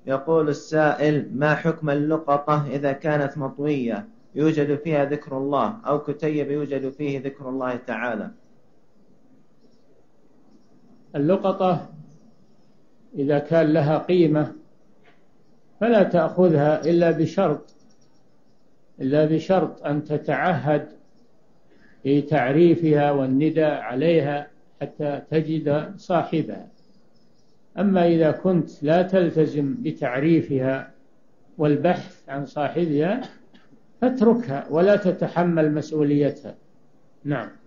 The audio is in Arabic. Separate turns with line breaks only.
يقول السائل: ما حكم اللقطة إذا كانت مطوية يوجد فيها ذكر الله، أو كتيب يوجد فيه ذكر الله تعالى؟
اللقطة إذا كان لها قيمة فلا تأخذها إلا بشرط أن تتعهد في تعريفها والنداء عليها حتى تجد صاحبها. أما إذا كنت لا تلتزم بتعريفها والبحث عن صاحبها فاتركها ولا تتحمل مسؤوليتها. نعم.